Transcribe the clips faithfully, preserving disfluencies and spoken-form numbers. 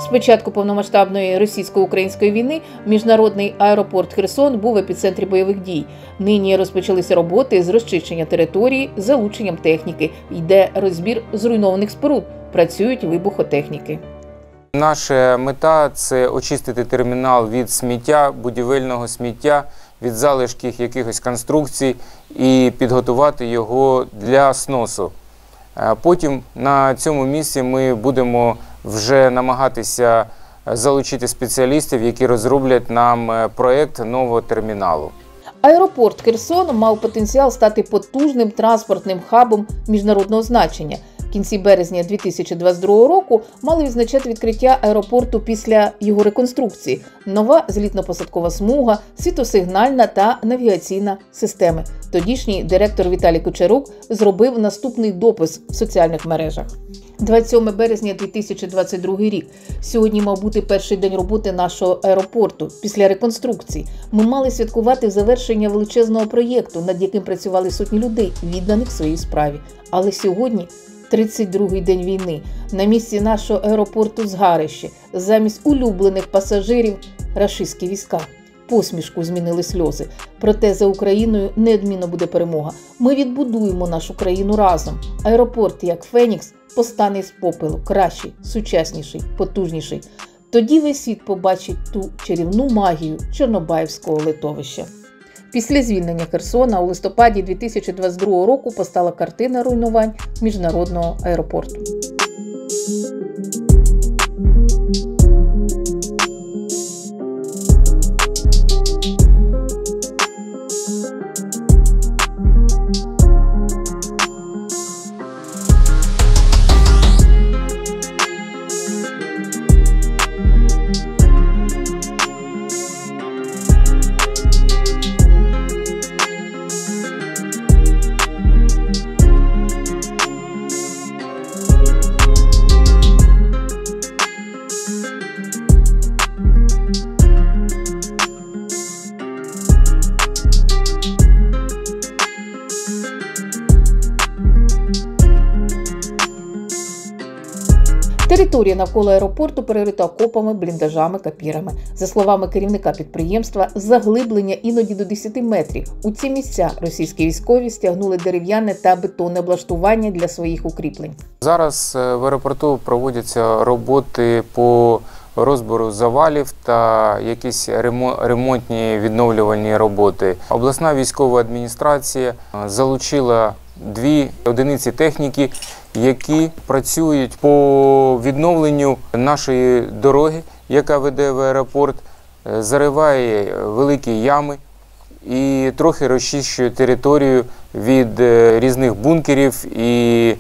початку повномасштабної російсько-української війни міжнародний аеропорт Херсон був в епіцентрі бойових дій. Нині розпочалися роботи з розчищення території з залученням техніки. Йде розбір зруйнованих споруд. Працюють вибухотехніки. Наша мета – це очистити термінал від сміття, будівельного сміття, від залишків якихось конструкцій і підготувати його для сносу. Потім на цьому місці ми будемо вже намагатися залучити спеціалістів, які розроблять нам проєкт нового терміналу. Аеропорт Херсон мав потенціал стати потужним транспортним хабом міжнародного значення. В кінці березня дві тисячі двадцять другого року мали відзначати відкриття аеропорту після його реконструкції. Нова злітно-посадкова смуга, світлосигнальна та навігаційна системи. Тодішній директор Віталій Кучерук зробив наступний допис в соціальних мережах. двадцять сьоме березня дві тисячі двадцять другий рік. Сьогодні мав бути перший день роботи нашого аеропорту після реконструкції. Ми мали святкувати завершення величезного проєкту, над яким працювали сотні людей, відданих своїй справі. Але сьогодні тридцять другий день війни. На місці нашого аеропорту згарище. Замість улюблених пасажирів – рашистські війська. Посмішку змінили сльози. Проте за Україною неодмінно буде перемога. Ми відбудуємо нашу країну разом. Аеропорт, як Фенікс, постане з попелу. Кращий, сучасніший, потужніший. Тоді весь світ побачить ту чарівну магію Чорнобаївського литовища. Після звільнення Херсона у листопаді дві тисячі двадцять другого року постала картина руйнувань міжнародного аеропорту. Територія навколо аеропорту перерита окопами, бліндажами, капірами. За словами керівника підприємства, заглиблення іноді до десяти метрів. У ці місця російські військові стягнули дерев'яне та бетонне облаштування для своїх укріплень. Зараз в аеропорту проводяться роботи по розбору завалів та якісь ремонтні відновлювальні роботи. Обласна військова адміністрація залучила дві одиниці техніки, які працюють по відновленню нашої дороги, яка веде в аеропорт, зариває великі ями і трохи розчищує територію від різних бункерів і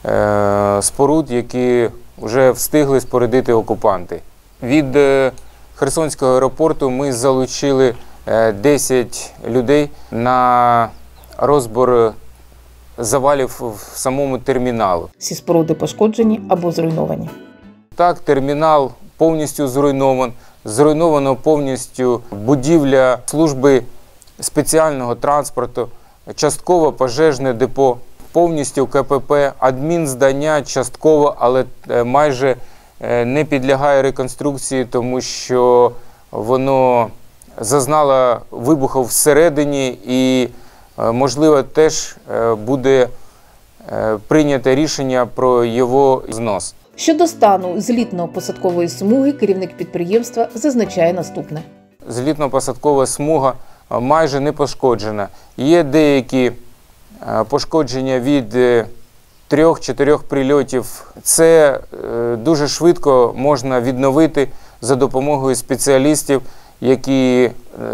споруд, які вже встигли спорудити окупанти. Від Херсонського аеропорту ми залучили десять людей на розбор завалів в самому терміналу. Всі споруди пошкоджені або зруйновані. Так, термінал повністю зруйнован. Зруйновано повністю будівля служби спеціального транспорту, частково пожежне депо, повністю КПП, адмінздання частково, але майже не підлягає реконструкції, тому що воно зазнало вибухів всередині і можливо, теж буде прийнято рішення про його знос. Щодо стану злітно-посадкової смуги, керівник підприємства зазначає наступне. Злітно-посадкова смуга майже не пошкоджена. Є деякі пошкодження від трьох-чотирьох прильотів. Це дуже швидко можна відновити за допомогою спеціалістів, які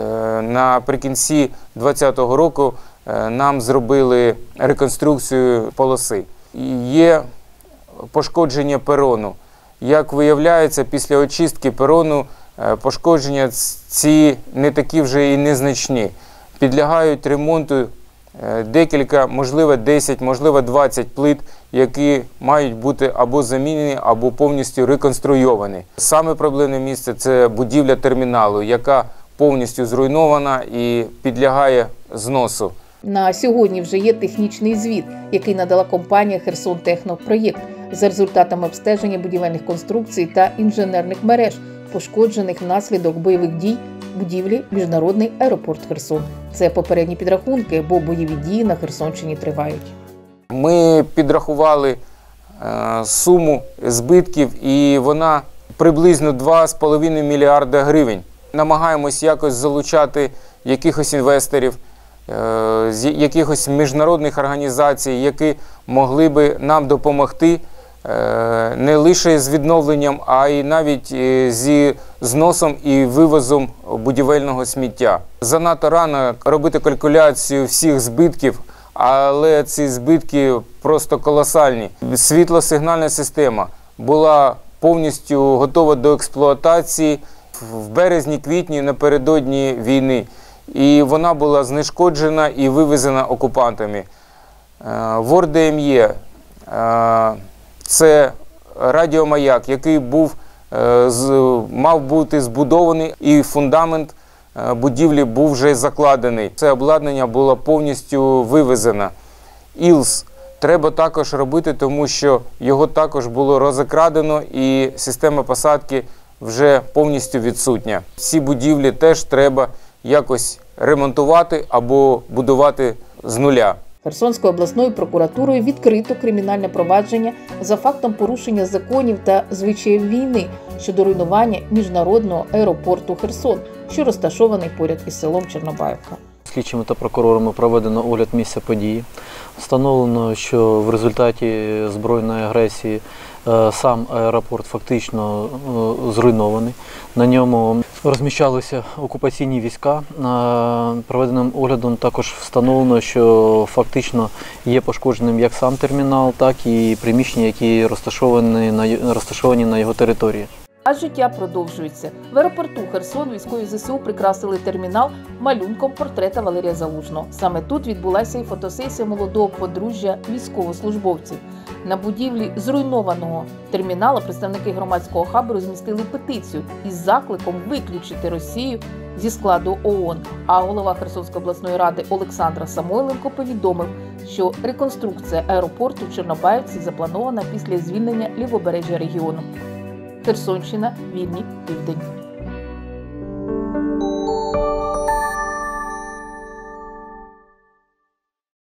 наприкінці двадцятого року нам зробили реконструкцію полоси. Є пошкодження перону. Як виявляється, після очистки перону пошкодження ці не такі вже і незначні. Підлягають ремонту декілька, можливо десять, можливо двадцять плит, які мають бути або замінені, або повністю реконструйовані. Саме проблемне місце – це будівля терміналу, яка повністю зруйнована і підлягає зносу. На сьогодні вже є технічний звіт, який надала компанія «Херсон Технопроєкт». за результатами обстеження будівельних конструкцій та інженерних мереж, пошкоджених внаслідок бойових дій будівлі Міжнародний аеропорт Херсон. Це попередні підрахунки, бо бойові дії на Херсонщині тривають. Ми підрахували е, суму збитків, і вона приблизно два з половиною мільярда гривень. Намагаємось якось залучати якихось інвесторів, е, з якихось міжнародних організацій, які могли би нам допомогти е, не лише з відновленням, а й навіть е, зі зносом і вивозом будівельного сміття. Занадто рано робити калькуляцію всіх збитків, але ці збитки просто колосальні. Світлосигнальна система була повністю готова до експлуатації в березні-квітні напередодні війни. І вона була знешкоджена і вивезена окупантами. ВОР ДМЄ – це радіомаяк, який був, мав бути збудований, і фундамент будівлі був вже закладений. Це обладнання було повністю вивезено. ІЛС треба також робити, тому що його також було розкрадено і система посадки вже повністю відсутня. Ці будівлі теж треба якось ремонтувати або будувати з нуля. Херсонською обласною прокуратурою відкрито кримінальне провадження за фактом порушення законів та звичаїв війни щодо руйнування Міжнародного аеропорту Херсон, що розташований поряд із селом Чорнобаївка. Слідчими та прокурорами проведено огляд місця події. Встановлено, що в результаті збройної агресії сам аеропорт фактично зруйнований. На ньому розміщалися окупаційні війська. Проведеним оглядом також встановлено, що фактично є пошкодженим як сам термінал, так і приміщення, які розташовані на, розташовані на його території. А життя продовжується. В аеропорту Херсон військові ЗСУ прикрасили термінал малюнком портрета Валерія Залужного. Саме тут відбулася і фотосесія молодого подружжя військовослужбовців. На будівлі зруйнованого терміналу представники громадського хабу розмістили петицію із закликом виключити Росію зі складу ООН. А голова Херсонської обласної ради Олександр Самойленко повідомив, що реконструкція аеропорту в Чорнобаївці запланована після звільнення лівобережжя регіону. Херсонщина, вільний південь.